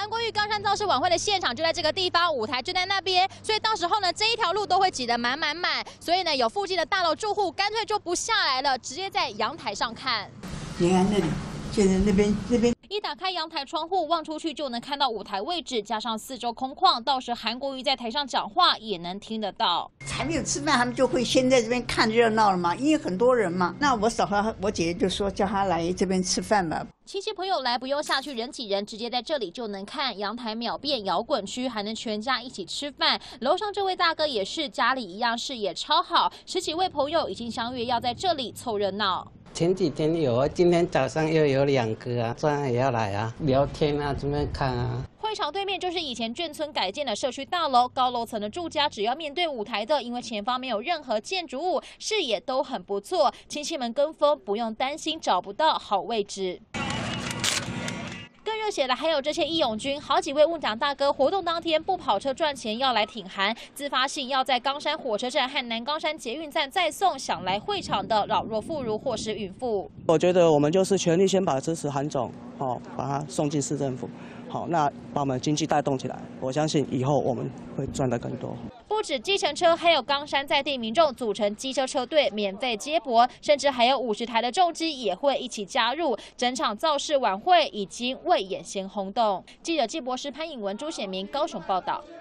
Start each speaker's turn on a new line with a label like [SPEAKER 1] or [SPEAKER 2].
[SPEAKER 1] 韩国瑜冈山造势晚会的现场就在这个地方，舞台就在那边，所以到时候呢，这一条路都会挤得满满满。所以呢，有附近的大楼住户干脆就不下来了，直接在阳台上看。
[SPEAKER 2] 你看那里，就是那边。
[SPEAKER 1] 一打开阳台窗户，望出去就能看到舞台位置，加上四周空旷，到时韩国瑜在台上讲话也能听得到。
[SPEAKER 2] 还没有吃饭，他们就会先在这边看热闹了嘛，因为很多人嘛。那我嫂和我姐姐就说叫他来这边吃饭吧。
[SPEAKER 1] 亲戚朋友来不用下去人挤人，直接在这里就能看。阳台秒变摇滚区，还能全家一起吃饭。楼上这位大哥也是，家里一样视野超好，10几位朋友已经相约要在这里凑热闹。
[SPEAKER 3] 前几天有啊，今天早上又有2个啊，这样也要来啊，聊天啊，这边看啊。
[SPEAKER 1] 会场对面就是以前眷村改建的社区大楼，高楼层的住家只要面对舞台的，因为前方没有任何建筑物，视野都很不错。亲戚们跟风，不用担心找不到好位置。更热血的还有这些义勇军，好几位问奖大哥活动当天不跑车赚钱要来挺韩，自发性要在冈山火车站和南冈山捷运站再送想来会场的老弱妇孺或是孕妇。
[SPEAKER 4] 我觉得我们就是全力先把支持韩总，把他送进市政府，好，那把我们经济带动起来。我相信以后我们会赚得更多。
[SPEAKER 1] 不止计程车，还有冈山在地民众组成机车车队免费接驳，甚至还有50台的重机也会一起加入。整场造势晚会已经未演先轰动。记者纪博士潘颖文、朱显明高雄报道。